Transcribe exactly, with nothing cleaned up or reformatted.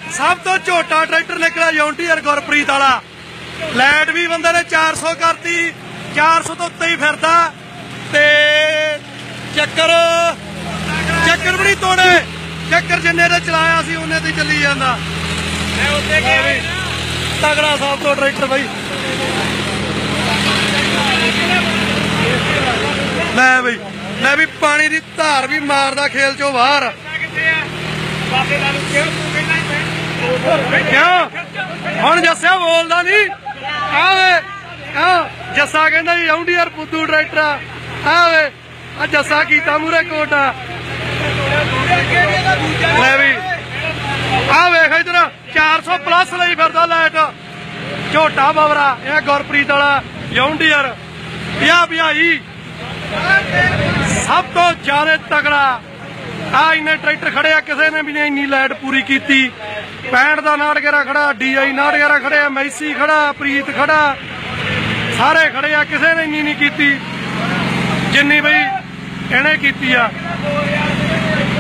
सब तो झोटा ट्रैक्टर निकला जॉन्डियर गुरप्रीत वाला। लाइट भी बंदे ने चार सौ करती, चार सौ तो उत्ते ही फिरदा ते चक्कर चक्कर भी नहीं तोड़े, चक्कर जिन्ने ने चलाया सी उन्ने ते चली जांदा। तगड़ा सब तो ट्रैक्टर बई। लै बई लै भी पानी की धार भी मारदा खेल चो बाहर। क्यों हुण जस्सा बोलदा नहीं? आवे जस्सा कहंदा जी जॉन्डियर फुद्दू ट्रैक्टर आवे आ जस्सा कीता मूरे कोटा। लै भी आ वेख इधर चार सौ प्लस लई फिरदा लाइट झोटा बवरा यह गुरप्रीत वाला जॉन्डियर पंजाह पंजाही सब तो ज्यादा तगड़ा। आ इन्ने ट्रैक्टर खड़े आ किसी ने भी नहीं इन्नी लाइट पूरी की। पैंठ का नाटगेरा खड़ा, डी आई नाटगेरा खड़े, मैसी खड़ा, प्रीत खड़ा, सारे खड़े आ किसी ने इन्नी नहीं की जिन्नी बई इन्हें की।